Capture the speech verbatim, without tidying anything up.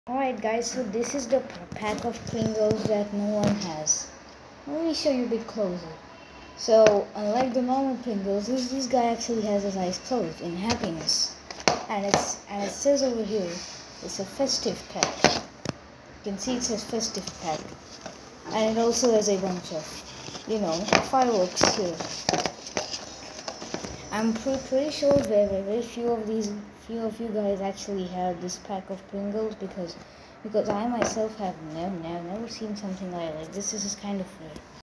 Alright guys, so this is the pack of Pringles that no one has. Let me show you a bit closer. So, unlike the normal Pringles, this, this guy actually has his eyes closed in happiness. And it's and it says over here, it's a festive pack. You can see it says festive pack. And it also has a bunch of, you know, fireworks here. I'm pre pretty sure very, very, very few of these, few of you guys actually have this pack of Pringles because, because I myself have never, never, never seen something like, like this. This is kind of rare.